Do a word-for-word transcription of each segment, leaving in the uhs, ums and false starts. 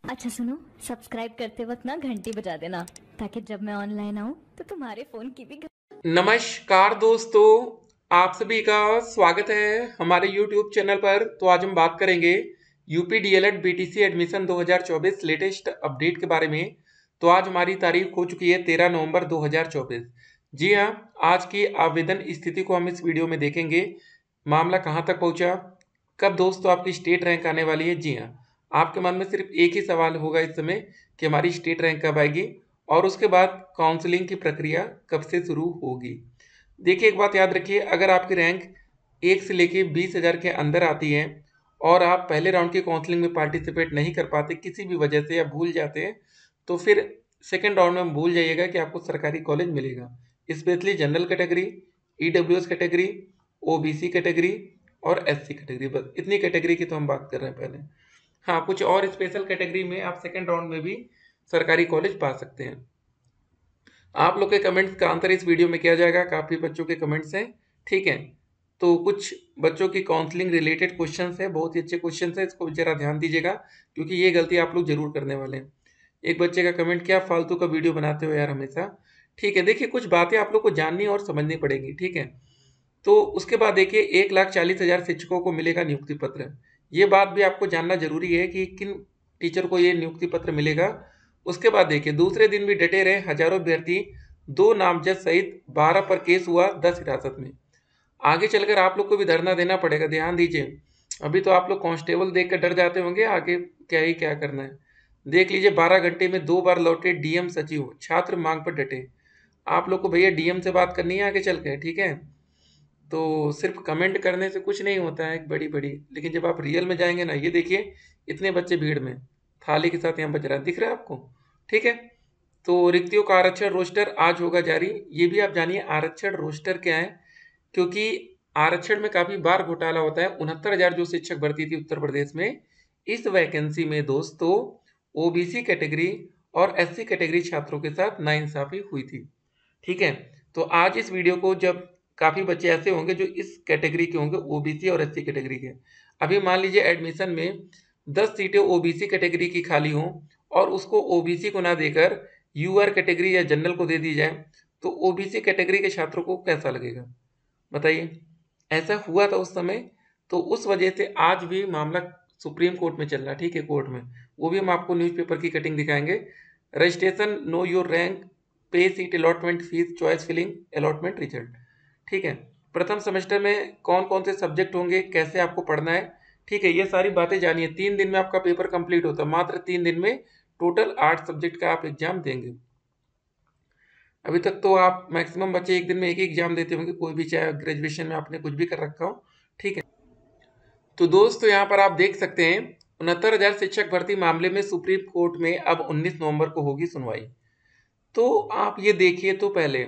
अच्छा सुनो, सब्सक्राइब करते वक्त ना घंटी बजा देना ताकि जब मैं ऑनलाइन आऊँ तो तुम्हारे फोन की भी घं- नमस्कार दोस्तों, आप सभी का स्वागत है हमारे यूट्यूब चैनल पर। तो आज हम बात करेंगे यूपी डीएलएड बीटीसी एडमिशन दो हज़ार चौबीस लेटेस्ट अपडेट के बारे में। तो आज हमारी तारीख हो चुकी है तेरह नवंबर दो हज़ार चौबीस। जी हाँ, आज की आवेदन स्थिति को हम इस वीडियो में देखेंगे। मामला कहाँ तक पहुँचा, कब दोस्तों आपकी स्टेट रैंक आने वाली है। जी हाँ, आपके मन में सिर्फ एक ही सवाल होगा इस समय कि हमारी स्टेट रैंक कब आएगी और उसके बाद काउंसलिंग की प्रक्रिया कब से शुरू होगी। देखिए, एक बात याद रखिए, अगर आपकी रैंक एक से लेके बीस हज़ार के अंदर आती है और आप पहले राउंड की काउंसलिंग में पार्टिसिपेट नहीं कर पाते किसी भी वजह से या भूल जाते हैं, तो फिर सेकेंड राउंड में भूल जाइएगा कि आपको सरकारी कॉलेज मिलेगा। Specially general category, EWS category, OBC category और एससी कैटेगरी, बस इतनी कैटेगरी की तो हम बात कर रहे हैं पहले। हाँ, कुछ और स्पेशल कैटेगरी में आप सेकेंड राउंड में भी सरकारी कॉलेज पा सकते हैं। आप लोग के कमेंट्स का आंसर इस वीडियो में किया जाएगा। काफ़ी बच्चों के कमेंट्स हैं, ठीक है। तो कुछ बच्चों की काउंसलिंग रिलेटेड क्वेश्चंस है, बहुत ही अच्छे क्वेश्चंस है, इसको जरा ध्यान दीजिएगा क्योंकि ये गलती आप लोग जरूर करने वाले हैं। एक बच्चे का कमेंट, क्या फालतू का वीडियो बनाते हो यार हमेशा। ठीक है, देखिए कुछ बातें आप लोग को जाननी और समझनी पड़ेंगी, ठीक है। तो उसके बाद देखिए, एक लाख चालीस हजार शिक्षकों को मिलेगा नियुक्ति पत्र। ये बात भी आपको जानना जरूरी है कि किन टीचर को ये नियुक्ति पत्र मिलेगा। उसके बाद देखिए, दूसरे दिन भी डटे रहे हजारों अभ्यर्थी, दो नामजद सहित बारह पर केस हुआ, दस हिरासत में। आगे चलकर आप लोग को भी धरना देना पड़ेगा, ध्यान दीजिए। अभी तो आप लोग कांस्टेबल देख कर डर जाते होंगे, आगे क्या ही क्या करना है। देख लीजिए, बारह घंटे में दो बार लौटे डीएम सचिव, छात्र मांग पर डटे। आप लोग को भैया डीएम से बात करनी है आगे चल के, ठीक है। तो सिर्फ कमेंट करने से कुछ नहीं होता है बड़ी बड़ी, लेकिन जब आप रियल में जाएंगे ना, ये देखिए इतने बच्चे भीड़ में थाली के साथ यहाँ बज रहा है, दिख रहा है आपको, ठीक है। तो रिक्तियों का आरक्षण रोस्टर आज होगा जारी। ये भी आप जानिए आरक्षण रोस्टर क्या है, क्योंकि आरक्षण में काफी बार घोटाला होता है। उनहत्तर हजार जो शिक्षक भर्ती थी उत्तर प्रदेश में, इस वैकेंसी में दोस्तों ओबीसी कैटेगरी और एससी कैटेगरी छात्रों के साथ नाइंसाफी हुई थी, ठीक है। तो आज इस वीडियो को जब काफ़ी बच्चे ऐसे होंगे जो इस कैटेगरी के होंगे, ओबीसी और एससी कैटेगरी के। अभी मान लीजिए एडमिशन में दस सीटें ओबीसी कैटेगरी की खाली हों और उसको ओबीसी को ना देकर यूआर कैटेगरी या जनरल को दे दी जाए, तो ओबीसी कैटेगरी के छात्रों को कैसा लगेगा बताइए। ऐसा हुआ था उस समय। तो उस वजह से आज भी मामला सुप्रीम कोर्ट में चल रहा है, ठीक है, कोर्ट में। वो भी हम आपको न्यूज़पेपर की कटिंग दिखाएंगे। Registration, know your rank, pay seat allotment fees, choice filling, allotment result, ठीक है। प्रथम सेमेस्टर में कौन कौन से सब्जेक्ट होंगे, कैसे आपको पढ़ना है, ठीक है, ये सारी बातें जानिए। तीन दिन में आपका पेपर कंप्लीट होता है, मात्र तीन दिन में टोटल आठ सब्जेक्ट का आप एग्जाम देंगे। अभी तक तो आप मैक्सिमम बच्चे एक दिन में एक ही एग्जाम देते होंगे, कोई भी, चाहे ग्रेजुएशन में आपने कुछ भी कर रखा हो, ठीक है। तो दोस्तों यहाँ पर आप देख सकते हैं, उनहत्तर हजार शिक्षक भर्ती मामले में सुप्रीम कोर्ट में अब उन्नीस नवंबर को होगी सुनवाई। तो आप ये देखिए, तो पहले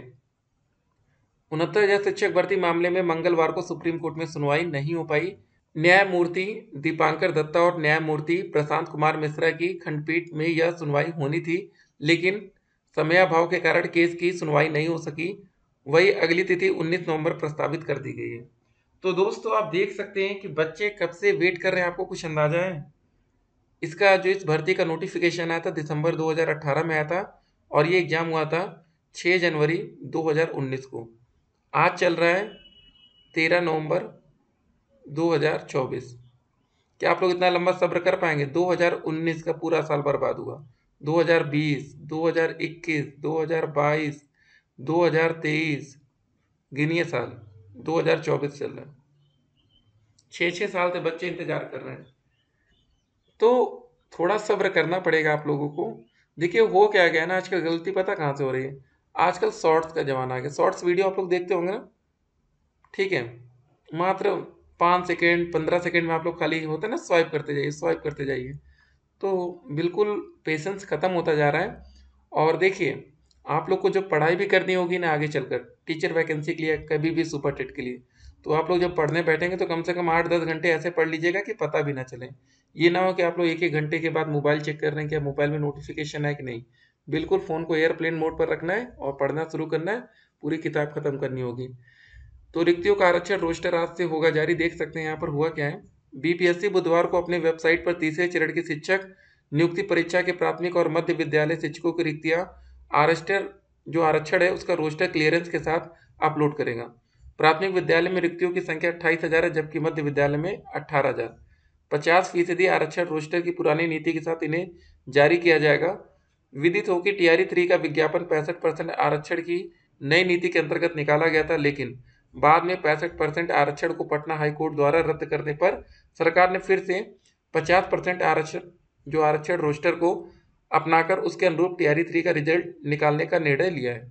उनहत्तर हजार शिक्षक भर्ती मामले में मंगलवार को सुप्रीम कोर्ट में सुनवाई नहीं हो पाई। न्यायमूर्ति दीपांकर दत्ता और न्यायमूर्ति प्रशांत कुमार मिश्रा की खंडपीठ में यह सुनवाई होनी थी, लेकिन समयाभाव के कारण केस की सुनवाई नहीं हो सकी। वही अगली तिथि उन्नीस नवंबर प्रस्तावित कर दी गई है। तो दोस्तों आप देख सकते हैं कि बच्चे कब से वेट कर रहे हैं, आपको कुछ अंदाजा है। इसका जो इस भर्ती का नोटिफिकेशन आया था दिसंबर दो हज़ार अठारह में आया था और ये एग्जाम हुआ था छह जनवरी दो हज़ार उन्नीस को। आज चल रहा है तेरह नवंबर दो हज़ार चौबीस। क्या आप लोग इतना लंबा सब्र कर पाएंगे? दो हज़ार उन्नीस का पूरा साल बर्बाद हुआ, दो हज़ार बीस, दो हज़ार इक्कीस, दो हज़ार बाईस, दो हज़ार तेईस, गिनिए साल, दो हज़ार चौबीस चल रहा है। छः छः साल से बच्चे इंतजार कर रहे हैं। तो थोड़ा सब्र करना पड़ेगा आप लोगों को। देखिए, हो क्या गया ना, आजकल गलती पता कहाँ से हो रही है। आजकल शॉर्ट्स का ज़माना आ गया। शॉर्ट्स वीडियो आप लोग देखते होंगे ना, ठीक है। मात्र पाँच सेकेंड पंद्रह सेकेंड में आप लोग खाली होता है ना, स्वाइप करते जाइए, स्वाइप करते जाइए। तो बिल्कुल पेशेंस ख़त्म होता जा रहा है। और देखिए, आप लोग को जब पढ़ाई भी करनी होगी ना आगे चलकर टीचर वैकेंसी के लिए, कभी भी सुपर टेट के लिए, तो आप लोग जब पढ़ने बैठेंगे तो कम से कम आठ दस घंटे ऐसे पढ़ लीजिएगा कि पता भी ना चले। ये ना हो कि आप लोग एक एक घंटे के बाद मोबाइल चेक कर रहे हैं, क्या मोबाइल में नोटिफिकेशन है कि नहीं। बिल्कुल फ़ोन को एयरप्लेन मोड पर रखना है और पढ़ना शुरू करना है, पूरी किताब खत्म करनी होगी। तो रिक्तियों का आरक्षण रोस्टर आज से होगा जारी। देख सकते हैं यहाँ पर हुआ क्या है। बीपीएससी बुधवार को अपने वेबसाइट पर तीसरे चरण की शिक्षक नियुक्ति परीक्षा के प्राथमिक और मध्य विद्यालय शिक्षकों की रिक्तियां आरक्षण जो आरक्षण है उसका रोस्टर क्लियरेंस के साथ अपलोड करेगा। प्राथमिक विद्यालय में रिक्तियों की संख्या अट्ठाईस हजार है, जबकि मध्य विद्यालय में अट्ठारह हजार। पचास फीसदी आरक्षण रोस्टर की पुरानी नीति के साथ इन्हें जारी किया जाएगा। विदित हो कि टीआरई थ्री का विज्ञापन पैंसठ परसेंट आरक्षण की नई नीति के अंतर्गत निकाला गया था, लेकिन बाद में पैंसठ परसेंट आरक्षण को पटना हाईकोर्ट द्वारा रद्द करने पर सरकार ने फिर से पचास परसेंट आरक्षण जो आरक्षण रोस्टर को अपनाकर उसके अनुरूप टीआरई थ्री का रिजल्ट निकालने का निर्णय लिया है।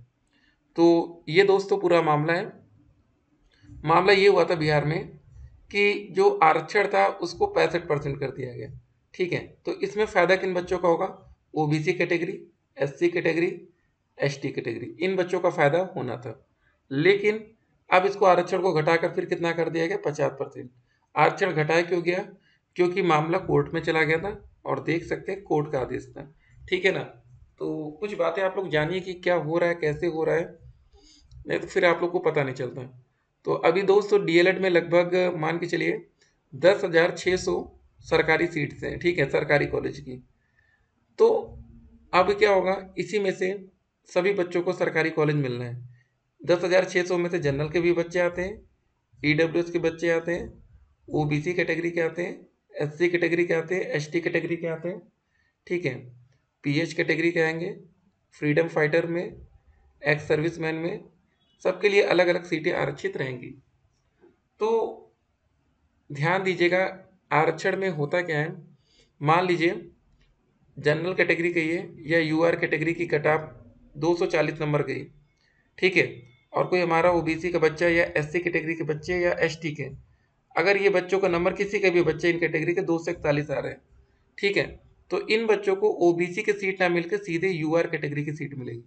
तो ये दोस्तों पूरा मामला है। मामला ये हुआ था बिहार में कि जो आरक्षण था उसको पैंसठ परसेंट कर दिया गया। ठीक है, तो इसमें फायदा किन बच्चों का होगा? OBC category, SC category, ST category, इन बच्चों का फायदा होना था। लेकिन अब इसको आरक्षण को घटाकर फिर कितना कर दिया गया? पचास परसेंट। आरक्षण घटाया क्यों गया? क्योंकि मामला कोर्ट में चला गया था और देख सकते हैं कोर्ट का आदेश था। ठीक है ना, तो कुछ बातें आप लोग जानिए कि क्या हो रहा है, कैसे हो रहा है, नहीं तो फिर आप लोग को पता नहीं चलता। तो अभी दोस्तों डीएलएड में लगभग मान के चलिए दस हजार छः सौ सरकारी सीट्स हैं। ठीक है, सरकारी कॉलेज की। तो अब क्या होगा, इसी में से सभी बच्चों को सरकारी कॉलेज मिलना है। दस हजार छः सौ में से जनरल के भी बच्चे आते हैं, ईडब्ल्यूएस के बच्चे आते हैं, ओबीसी कैटेगरी के आते हैं, एससी कैटेगरी के आते हैं, एसटी कैटेगरी के आते हैं। ठीक है, पीएच कैटेगरी के आएंगे, फ्रीडम फाइटर में, एक्स सर्विसमैन में, सबके लिए अलग अलग सीटें आरक्षित रहेंगी। तो ध्यान दीजिएगा आरक्षण में होता क्या है। मान लीजिए जनरल कैटेगरी की है या यूआर कैटेगरी की कट ऑफ दो सौ चालीस नंबर गई। ठीक है, और कोई हमारा ओबीसी का बच्चा या एससी कैटेगरी के बच्चे या एसटी के, अगर ये बच्चों का नंबर किसी के भी बच्चे इन कैटेगरी के दो सौ इकतालीस आ रहे हैं, ठीक है, तो इन बच्चों को ओबीसी की सीट ना मिलकर सीधे यूआर कैटेगरी की सीट मिलेगी।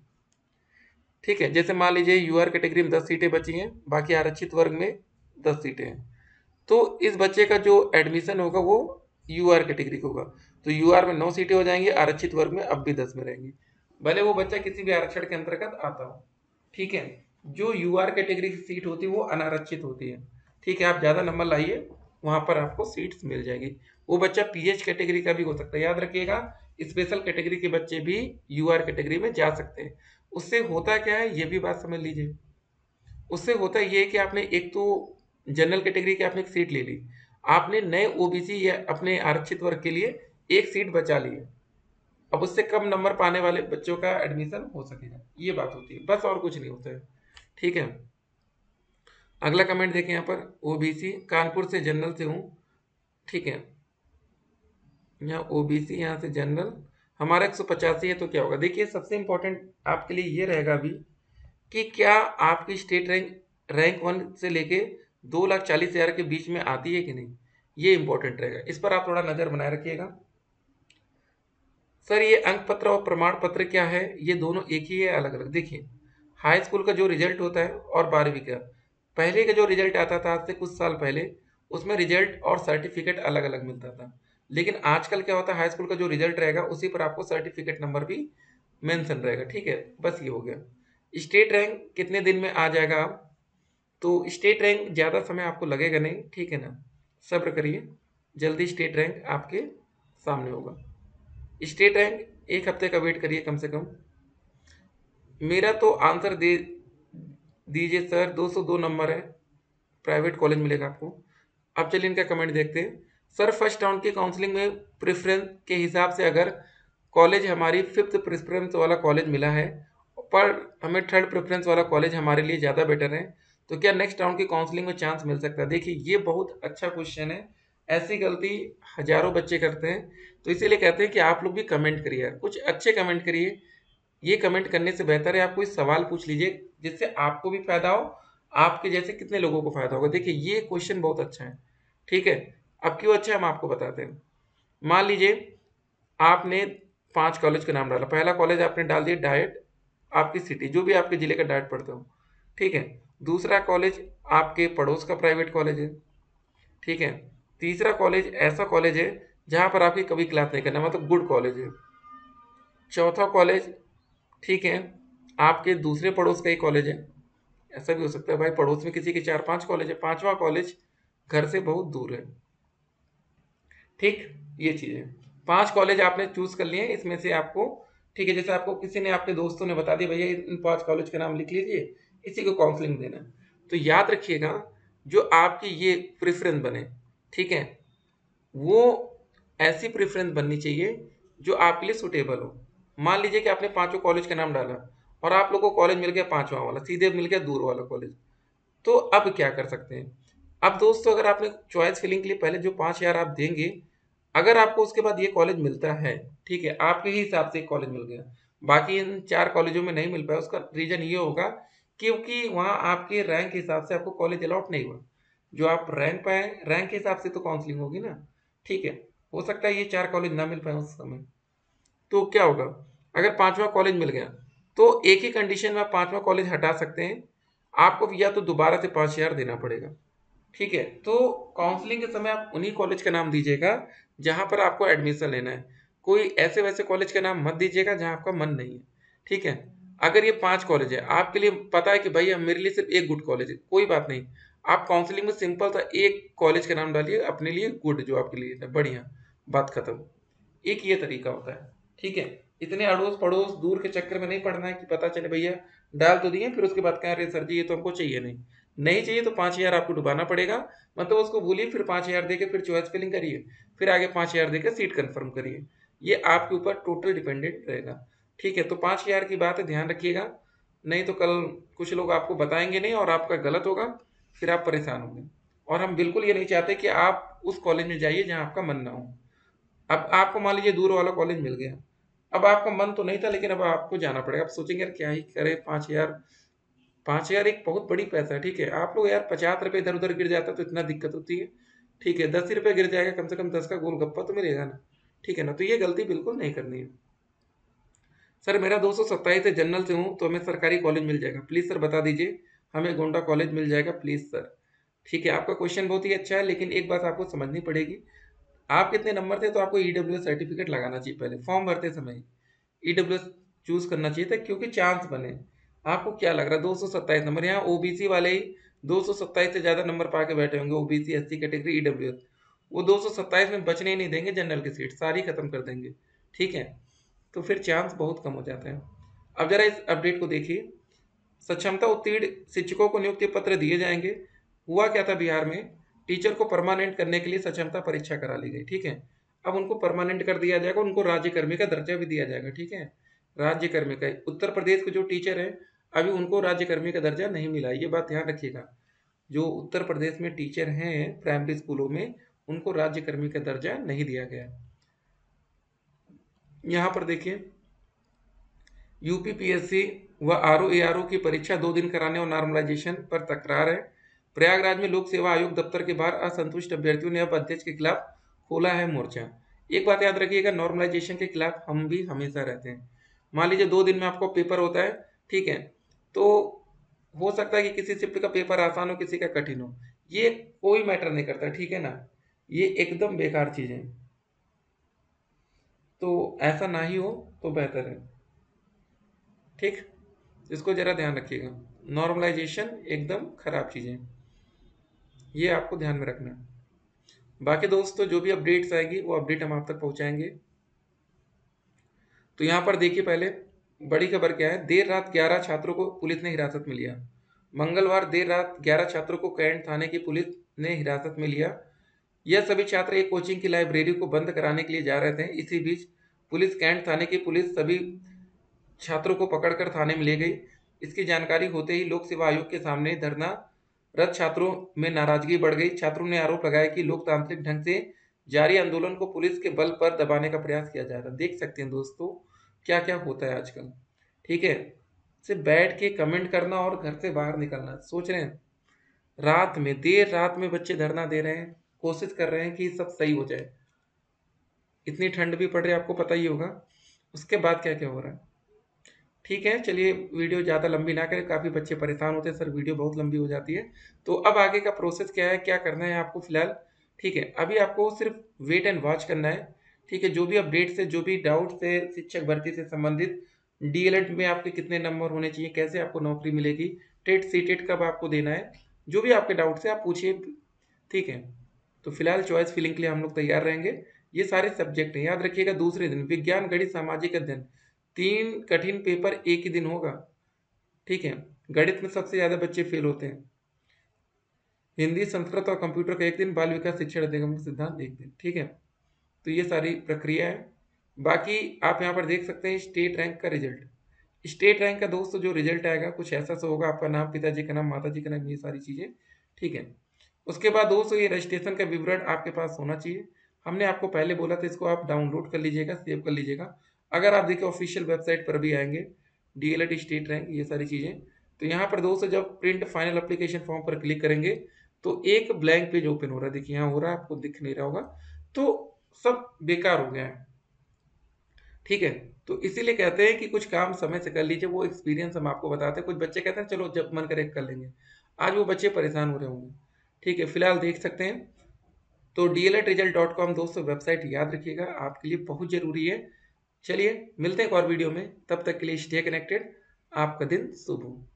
ठीक है, जैसे मान लीजिए यूआर कैटेगरी में दस सीटें बची हैं, बाकी आरक्षित वर्ग में दस सीटें हैं, तो इस बच्चे का जो एडमिशन होगा वो यूआर कैटेगरी का होगा। तो यूआर में नौ सीटें हो जाएंगी, आरक्षित वर्ग में अब भी दस में रहेंगी, भले वो बच्चा किसी भी आरक्षण के अंतर्गत आता हो। ठीक है, जो यूआर कैटेगरी की सीट होती है वो अनारक्षित होती है। ठीक है, आप ज़्यादा नंबर लाइए, वहाँ पर आपको सीट्स मिल जाएगी। वो बच्चा पीएच कैटेगरी का भी हो सकता है, याद रखिएगा स्पेशल कैटेगरी के बच्चे भी यूआर कैटेगरी में जा सकते हैं। उससे होता क्या है ये भी बात समझ लीजिए। उससे होता ये कि आपने एक तो जनरल कैटेगरी की आपने एक सीट ले ली, आपने नए ओबीसी या अपने आरक्षित वर्ग के लिए एक सीट बचा ली है। अब उससे कम नंबर पाने वाले बच्चों का एडमिशन हो सकेगा, ये बात होती है, बस और कुछ नहीं होता है। ठीक है, अगला कमेंट देखें यहाँ पर, ओबीसी कानपुर से जनरल से हूँ। ठीक है, यहाँ ओबीसी यहाँ से जनरल, हमारा एक सौ पचासी है, तो क्या होगा? देखिए सबसे इंपॉर्टेंट आपके लिए ये रहेगा अभी कि क्या आपकी स्टेट रैंक रैंक वन से लेके दो लाख चालीस हजार के बीच में आती है कि नहीं, ये इंपॉर्टेंट रहेगा। इस पर आप थोड़ा नजर बनाए रखिएगा। सर ये अंक पत्र और प्रमाण पत्र क्या है? ये दोनों एक ही है, अलग अलग? देखिए हाई स्कूल का जो रिजल्ट होता है और बारहवीं का, पहले का जो रिजल्ट आता था आज से कुछ साल पहले, उसमें रिजल्ट और सर्टिफिकेट अलग अलग मिलता था। लेकिन आजकल क्या होता है, हाई स्कूल का जो रिजल्ट रहेगा उसी पर आपको सर्टिफिकेट नंबर भी मेंशन रहेगा। ठीक है, बस ये हो गया। स्टेट रैंक कितने दिन में आ जाएगा? तो स्टेट रैंक ज़्यादा समय आपको लगेगा नहीं, ठीक है ना, सब्र करिए, जल्दी स्टेट रैंक आपके सामने होगा। स्टेट रैंक एक हफ्ते का वेट करिए कम से कम। मेरा तो आंसर दे दीजिए सर, दो सौ दो नंबर है, प्राइवेट कॉलेज मिलेगा आपको। अब चलिए इनका कमेंट देखते हैं। सर फर्स्ट राउंड की काउंसलिंग में प्रेफरेंस के हिसाब से अगर कॉलेज हमारी फिफ्थ प्रेफरेंस वाला कॉलेज मिला है, पर हमें थर्ड प्रेफरेंस वाला कॉलेज हमारे लिए ज़्यादा बेटर है, तो क्या नेक्स्ट राउंड की काउंसलिंग में चांस मिल सकता है? देखिए ये बहुत अच्छा क्वेश्चन है, ऐसी गलती हजारों बच्चे करते हैं, तो इसीलिए कहते हैं कि आप लोग भी कमेंट करिए, कुछ अच्छे कमेंट करिए। ये कमेंट करने से बेहतर है आप कोई सवाल पूछ लीजिए जिससे आपको भी फायदा हो, आपके जैसे कितने लोगों को फायदा होगा। देखिए ये क्वेश्चन बहुत अच्छा है। ठीक है, अब क्यों अच्छा है हम आपको बताते हैं। मान लीजिए आपने पांच कॉलेज का नाम डाला, पहला कॉलेज आपने डाल दिया डाइट, आपकी सिटी जो भी आपके जिले का डाइट पढ़ते हो। ठीक है, दूसरा कॉलेज आपके पड़ोस का प्राइवेट कॉलेज है। ठीक है, तीसरा कॉलेज ऐसा कॉलेज है जहां पर आपकी कभी क्लास नहीं करना, मतलब गुड कॉलेज है। चौथा कॉलेज, ठीक है, आपके दूसरे पड़ोस का ही कॉलेज है, ऐसा भी हो सकता है भाई पड़ोस में किसी के चार पांच कॉलेज है। पांचवा कॉलेज घर से बहुत दूर है। ठीक, ये चीज़ है। पांच कॉलेज आपने चूज कर लिए, इसमें से आपको, ठीक है, जैसे आपको किसी ने, आपके दोस्तों ने बता दिया भैया इन पांच कॉलेज के नाम लिख लीजिए, इसी को काउंसलिंग देना है। तो याद रखिएगा जो आपकी ये प्रेफरेंस बने, ठीक है, वो ऐसी प्रेफरेंस बननी चाहिए जो आपके लिए सुटेबल हो। मान लीजिए कि आपने पांचों कॉलेज का नाम डाला और आप लोगों को कॉलेज मिल गया पांचवा वाला, सीधे मिल गया दूर वाला कॉलेज, तो अब क्या कर सकते हैं? अब दोस्तों अगर आपने चॉइस फिलिंग के लिए पहले जो पाँच हज़ार आप देंगे, अगर आपको उसके बाद ये कॉलेज मिलता है, ठीक है, आपके ही हिसाब से एक कॉलेज मिल गया, बाकी इन चार कॉलेजों में नहीं मिल पाया, उसका रीज़न ये होगा क्योंकि वहाँ आपके रैंक के हिसाब से आपको कॉलेज अलॉट नहीं हुआ। जो आप रैंक पाए, रैंक के हिसाब से तो काउंसलिंग होगी ना, ठीक है। हो सकता है ये चार कॉलेज ना मिल पाए उस समय, तो क्या होगा? अगर पांचवा कॉलेज मिल गया तो एक ही कंडीशन में आप पांचवा कॉलेज हटा सकते हैं, आपको या तो दोबारा से पाँच हज़ार देना पड़ेगा, ठीक है। तो काउंसलिंग के समय आप उन्हीं कॉलेज का नाम दीजिएगा जहां पर आपको एडमिशन लेना है, कोई ऐसे वैसे कॉलेज का नाम मत दीजिएगा जहां आपका मन नहीं है, ठीक है। अगर ये पांच कॉलेज है, आपके लिए पता है कि भाई मेरे लिए सिर्फ एक गुड कॉलेज है, कोई बात नहीं, आप काउंसलिंग में सिंपल सा एक कॉलेज का नाम डालिए अपने लिए गुड, जो आपके लिए है, बढ़िया, बात खत्म। एक ये तरीका होता है, ठीक है। इतने अड़ोस पड़ोस दूर के चक्कर में नहीं पड़ना है कि पता चले भैया डाल तो दिए फिर उसके बाद कह रहे सर जी ये तो हमको चाहिए नहीं, नहीं चाहिए तो पाँच हज़ार आपको डुबाना पड़ेगा, मतलब उसको भूलिए, फिर पाँच हज़ार देके फिर चॉइस फिलिंग करिए, फिर आगे पाँच हज़ार देके सीट कंफर्म करिए, ये आपके ऊपर टोटल डिपेंडेंट रहेगा, ठीक है। तो पाँच हज़ार की बात है, ध्यान रखिएगा, नहीं तो कल कुछ लोग आपको बताएंगे नहीं और आपका गलत होगा, फिर आप परेशान होंगे। और हम बिल्कुल ये नहीं चाहते कि आप उस कॉलेज में जाइए जहाँ आपका मन ना हो। अब आपको मान लीजिए दूर वाला कॉलेज मिल गया, अब आपका मन तो नहीं था लेकिन अब आपको जाना पड़ेगा, आप सोचेंगे यार क्या ही करे, पाँच हज़ार, पाँच हज़ार एक बहुत बड़ी पैसा है, ठीक है। आप लोग यार पचास रुपए इधर उधर गिर जाता तो इतना दिक्कत होती है, ठीक है, दस ही रुपये गिर जाएगा, कम से कम दस का गोलगप्पा तो मिलेगा ना, ठीक है ना। तो ये गलती बिल्कुल नहीं करनी है। सर मेरा दो सौ सत्ताईस है, जनरल से हूँ, तो हमें सरकारी कॉलेज मिल जाएगा, प्लीज़ सर बता दीजिए, हमें गोंडा कॉलेज मिल जाएगा प्लीज़ सर। ठीक है, आपका क्वेश्चन बहुत ही अच्छा है, लेकिन एक बात आपको समझनी पड़ेगी, आप कितने नंबर थे तो आपको ईडब्ल्यूएस सर्टिफिकेट लगाना चाहिए, पहले फॉर्म भरते समय ईडब्ल्यूएस चूज करना चाहिए था, क्योंकि चांस बने। आपको क्या लग रहा है दो सौ सत्ताईस नंबर, यहाँ ओबीसी वाले ही दो सौ सत्ताईस से ज्यादा नंबर पा के बैठे होंगे, ओबीसी एससी कैटेगरी ईडब्ल्यूएस, वो दो सौ सत्ताईस में बचने ही नहीं देंगे, जनरल की सीट सारी खत्म कर देंगे, ठीक है। तो फिर चांस बहुत कम हो जाता है। अब जरा इस अपडेट को देखिए, सक्षमता उत्तीर्ण शिक्षकों को नियुक्ति पत्र दिए जाएंगे। हुआ क्या था बिहार में, टीचर को परमानेंट करने के लिए सक्षमता परीक्षा करा ली गई, ठीक है। अब उनको परमानेंट कर दिया जाएगा, उनको राज्यकर्मी का दर्जा भी दिया जाएगा, ठीक है, राज्यकर्मी का। उत्तर प्रदेश के जो टीचर हैं अभी उनको राज्यकर्मी का दर्जा नहीं मिला, ये बात ध्यान रखिएगा। जो उत्तर प्रदेश में टीचर हैं प्राइमरी स्कूलों में, उनको राज्यकर्मी का दर्जा नहीं दिया गया। यहाँ पर देखिए, यूपीपीएससी व आरओ एआरओ की परीक्षा दो दिन कराने और नॉर्मलाइजेशन पर तकरार है। प्रयागराज में लोक सेवा आयोग दफ्तर के बाहर असंतुष्ट अभ्यर्थियों ने अब अध्यक्ष के खिलाफ खोला है मोर्चा। एक बात याद रखिएगा, नॉर्मलाइजेशन के खिलाफ हम भी हमेशा रहते हैं। मान लीजिए दो दिन में आपको पेपर होता है, ठीक है, तो हो सकता है कि किसी शिफ्ट का पेपर आसान हो, किसी का कठिन हो, ये कोई मैटर नहीं करता, ठीक है ना, ये एकदम बेकार चीज है, तो ऐसा ना ही हो तो बेहतर है, ठीक। इसको जरा ध्यान रखिएगा, नॉर्मलाइजेशन एकदम खराब चीज़ है, ये आपको ध्यान में रखना है। बाकी दोस्तों जो भी अपडेट्स आएगी वो अपडेट हम आप तक पहुंचाएंगे। तो यहाँ पर देखिए, पहले बड़ी खबर क्या है, देर रात ग्यारह छात्रों को पुलिस ने हिरासत में लिया। मंगलवार देर रात ग्यारह छात्रों को कैंट थाने की पुलिस ने हिरासत में लिया। यह सभी छात्र एक कोचिंग की लाइब्रेरी को बंद कराने के लिए जा रहे थे। इसी बीच पुलिस कैंट थाने की पुलिस सभी छात्रों को पकड़कर थाने में ले गई। इसकी जानकारी होते ही लोक सेवा आयोग के सामने धरना रत छात्रों में नाराजगी बढ़ गई। छात्रों ने आरोप लगाया कि लोकतांत्रिक ढंग से जारी आंदोलन को पुलिस के बल पर दबाने का प्रयास किया जा रहा है। देख सकते हैं दोस्तों क्या क्या होता है आजकल, ठीक है। सिर्फ बैठ के कमेंट करना और घर से बाहर निकलना, सोच रहे हैं रात में, देर रात में बच्चे धरना दे रहे हैं, कोशिश कर रहे हैं कि सब सही हो जाए। इतनी ठंड भी पड़ रही है, आपको पता ही होगा, उसके बाद क्या क्या हो रहा है। ठीक है, चलिए वीडियो ज़्यादा लंबी ना करें, काफ़ी बच्चे परेशान होते हैं सर वीडियो बहुत लंबी हो जाती है। तो अब आगे का प्रोसेस क्या है, क्या करना है आपको फिलहाल, ठीक है। अभी आपको सिर्फ वेट एंड वॉच करना है, ठीक है। जो भी अपडेट्स है, जो भी डाउट्स है शिक्षक भर्ती से संबंधित, डीएलएड में आपके कितने नंबर होने चाहिए, कैसे आपको नौकरी मिलेगी, टेट सी टेट कब आपको देना है, जो भी आपके डाउट्स है आप पूछिए, ठीक है। तो फिलहाल चॉइस फिलिंग के लिए हम लोग तैयार रहेंगे। ये सारे सब्जेक्ट हैं, याद रखिएगा। दूसरे दिन विज्ञान, गणित, सामाजिक अध्ययन, तीन कठिन पेपर एक ही दिन होगा, ठीक है। गणित में सबसे ज्यादा बच्चे फेल होते हैं। हिंदी, संस्कृत और कंप्यूटर का एक दिन, बाल विकास शिक्षण अधिगम का सिद्धांत एक दिन, ठीक है। तो ये सारी प्रक्रिया है। बाकी आप यहाँ पर देख सकते हैं स्टेट रैंक का रिजल्ट। स्टेट रैंक का दोस्तों जो रिजल्ट आएगा कुछ ऐसा सा होगा, आपका नाम, पिताजी का नाम, माता जी का नाम, ये सारी चीजें, ठीक है। उसके बाद दोस्तों ये रजिस्ट्रेशन का विवरण आपके पास होना चाहिए। हमने आपको पहले बोला था इसको आप डाउनलोड कर लीजिएगा, सेव कर लीजिएगा। अगर आप देखिए ऑफिशियल वेबसाइट पर भी आएंगे, डीएलएड स्टेट रैंक, ये सारी चीजें, तो यहाँ पर दोस्तों जब प्रिंट फाइनल एप्लीकेशन फॉर्म पर क्लिक करेंगे तो एक ब्लैंक पेज ओपन हो रहा है, देखिए यहाँ हो रहा है, आपको दिख नहीं रहा होगा, तो सब बेकार हो गया है, ठीक है। तो इसीलिए कहते हैं कि कुछ काम समय से कर लीजिए, वो एक्सपीरियंस हम आपको बताते हैं। कुछ बच्चे कहते हैं चलो जब मन करे कर लेंगे, आज वो बच्चे परेशान हो रहे होंगे, ठीक है। फिलहाल देख सकते हैं। तो D L Ed result dot com दोस्तों वेबसाइट याद रखिएगा, आपके लिए बहुत जरूरी है। चलिए मिलते हैं एक और वीडियो में, तब तक के लिए स्टे कनेक्टेड। आपका दिन शुभ हो।